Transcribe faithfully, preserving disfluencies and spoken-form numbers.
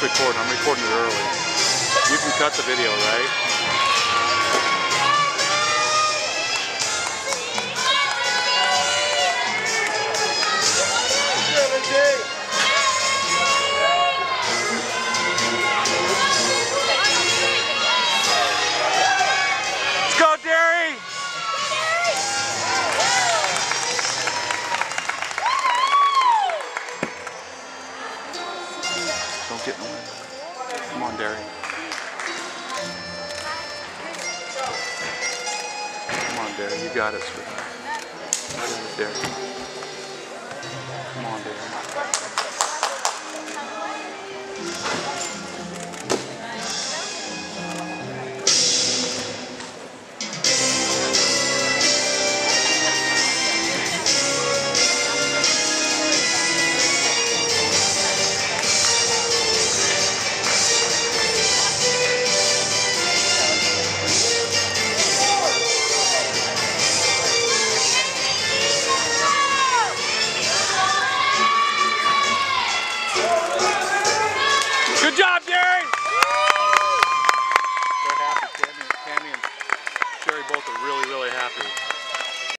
recording. I'm recording it early. You can cut the video, right? Let's go, Derry! Don't get in the way. Come on, Derry. Come on, Derry. You got it, sweetheart. You got it, Derry. Come on, Derry. Good job, Derry! They're happy. Tammy, Tammy and Jerry both are really, really happy.